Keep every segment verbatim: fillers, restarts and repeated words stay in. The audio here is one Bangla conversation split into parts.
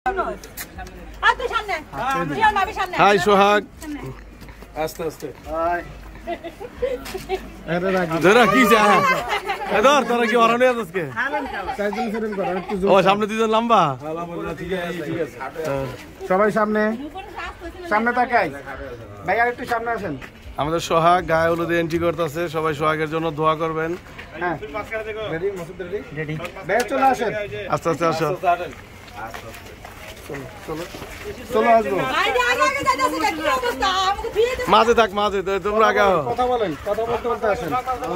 হাই সোহাগ আস্তে আস্তে তোরা কি অরণ্য আজকে ও সামনে দুজন লম্বা সবাই সামনে সামনে তাকাই ভাই আর একটু সামনে আসেন। আমাদের সোহাগ গায়ে হলুদে এন্ট্রি করতেছে, সবাই সোহাগের জন্য দোয়া করবেন। হ্যাঁ রেডি মাসুদ রেডি রেডি ভাই চলে আসেন আস্তে আস্তে আসো চলো চলো আসবো মাঝে থাক মাঝে তোমরা আগে কথা বলেন কথা বলতে বলতে আসেন।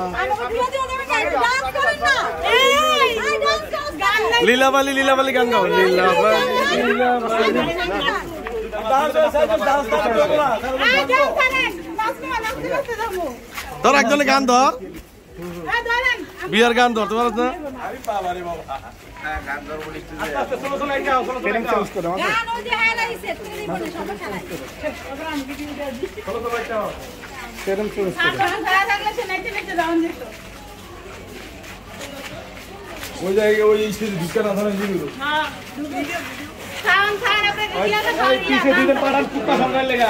লীলাবালি লীলাবালি গান গাও লীলাবালি তোর একজনে গান ধর বিয়ার গান ধর তোমার না ওই জায়গায় ওই ঢুকে না ধরেন পিছে দুজন পাড়ার কুত্তা সামনে লেগা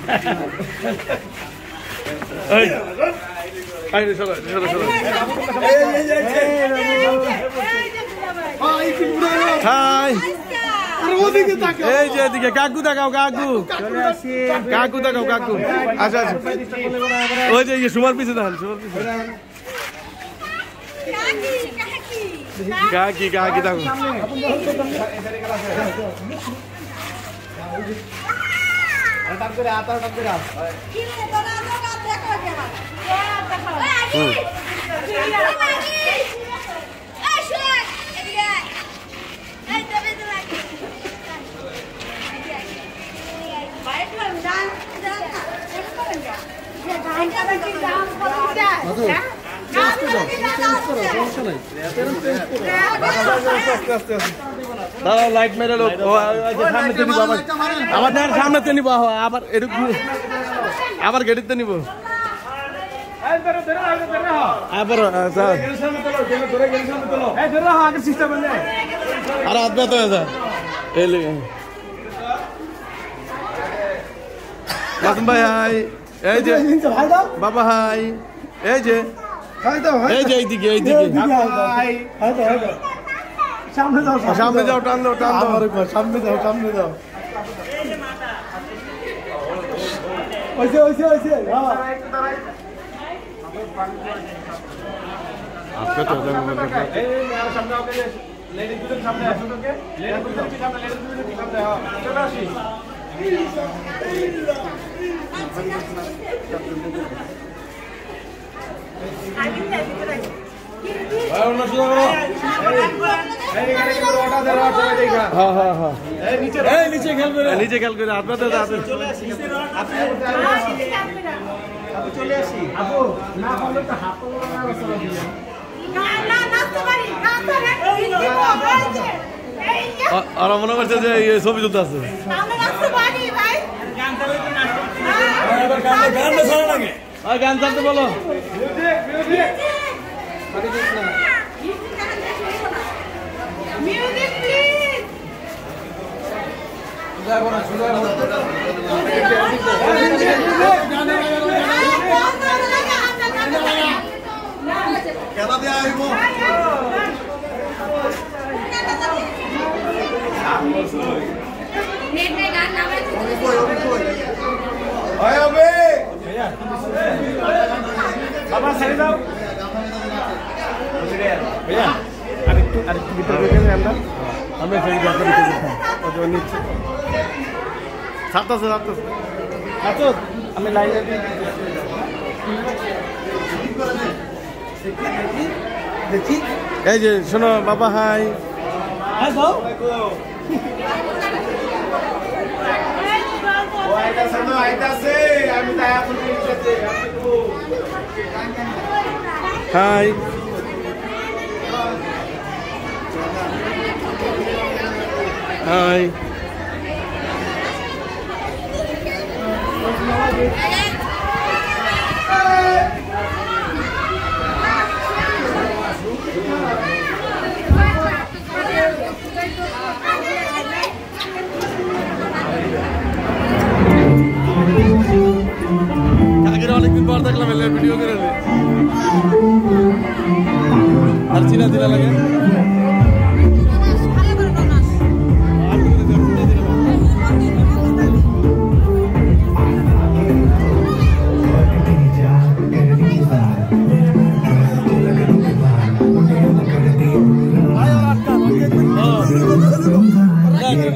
এই যে এদিকে কাকু দেখাও কাকু কাকু দেখাও কাকু আচ্ছা আচ্ছা ওই যে সুমার পিছে দেখান সুমার পিছে কাকি কাকি দেখো দাদা লাইট মেরে লোক সামনে নিব আবার সামনে নিব আবার এরকম আবার গেটিতে নিব আর হাত ব্যথা হয়ে যায় ভাই হাই এই যে বাবা হাই এই যে এই যে এইদিকে এইদিকে সামনে যাও সামনে যাও টান দাও টান দাও সামনে যাও সামনে যাও ওইসে ওইসে ওইসে আপনি তো সামনে ওকে লেডিস দুজন সামনে আসো তোকে লেডিস দুজন সামনে লেডিস দুজন সামনে হ্যাঁ চলে আসি নিচে খেল করে হাত পাতে চলে আসি আর মনে করছে যে ছবি তুলতে আছে গান চালতে বলো কেনা দিয়ে আসবো বাবা ছেড়ে দাও ভাইয়া আরেকটু আরেকটু ভিতরে গেলে আমরা আমরা সেই জায়গা দিতে যেতাম ওটা নিচে ছাড়তেছে ছাড়তেছে আচ্ছা আমি লাইনে দেখি এই যে শোনো বাবা হাই হ্যাঁ দাও হাই হাই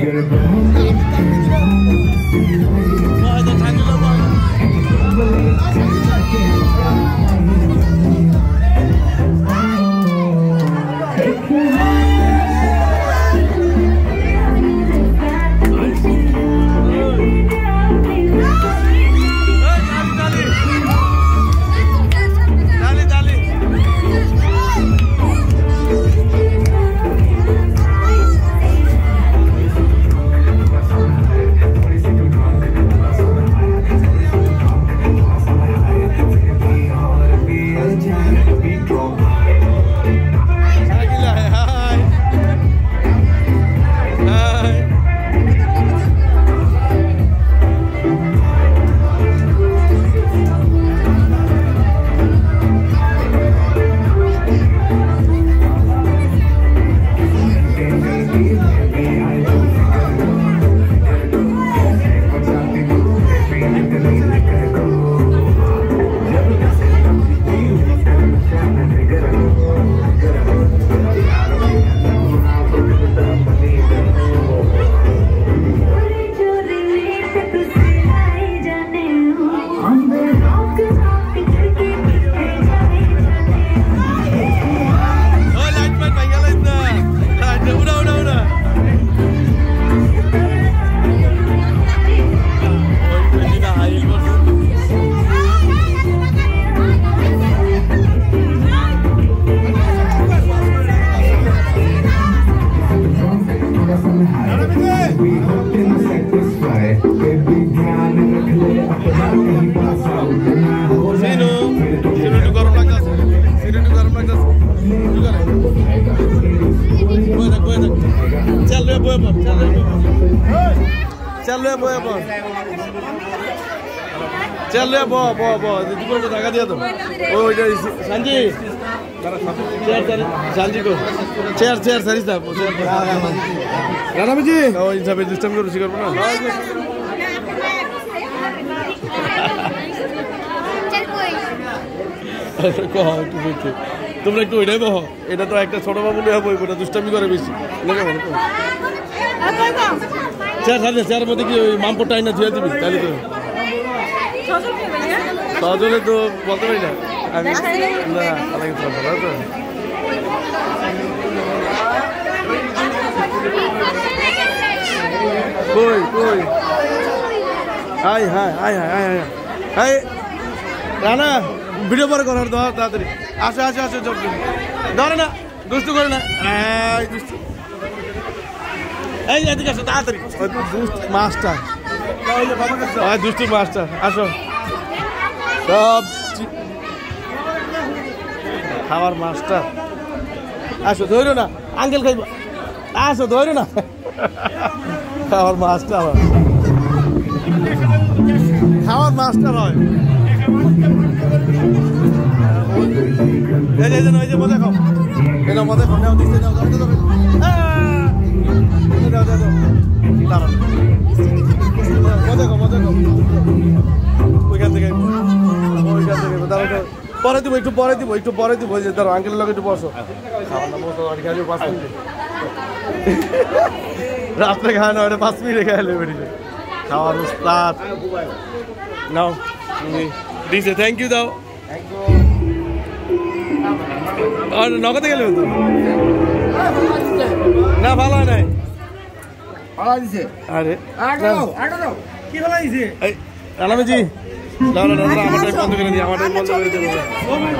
चल बोया बो चल बो बो बो दुपुर को धागा दिया तो ओ सांजी चेयर चल सांजी को चेयर चेयर सरी साहब राणा जी ओ इन सब सिस्टम को रुचि करबो ना चल कोई को কি বলছো তোমরা একটু ওইটাই বহ এটা তো একটা ছোট বাবু লইয়া বই বড় দুষ্টামি করে বেশি লাগে বলো চার সালে চার মধ্যে কি ওই মামপোটাই না ধুয়ে দিবি তাহলে তো সজলে তো বলতে পারি না আমি না আলাদা কিছু বলবো তো কই কই hi hi hi hi hi hi Rana video পরে করার দাও তাড়াতাড়ি আসো আসো আসো জব ধরে না দুষ্টু করে না এই দুষ্টু এই এদিকে আসো তাড়াতাড়ি দুষ্ট মাস্টার ওই দুষ্টু মাস্টার আসো সব খাবার মাস্টার আসো ধরো না আঙ্কেল খাইব আসো ধরো না খাবার মাস্টার হয় খাবার মাস্টার হয় এই যে ওই যে মজা খাও এটা মজা খাও নাও দিতে যাও যাও যাও যাও যাও দাঁড়াও মজা খাও মজা খাও ওইখান থেকে ওইখান থেকে দাঁড়াও পরে দিব একটু পরে দিব একটু পরে দিব যে দাঁড়াও আঙ্কেলের লগে একটু বসো খাওয়া না বসো আর খেয়ে পাঁচ মিনিট রাত্রে খাওয়া না ওটা পাঁচ মিনিটে খেয়ে নেবে বেরিয়ে খাওয়ার উস্তাদ নাও দিছে থ্যাংক ইউ দাও আর নগদে গেলে হতো না ভালো হয় নাই আরে কি ভালো হয়েছে রানামিজি আমার বন্ধ করে দিই আমার বন্ধ করে দিই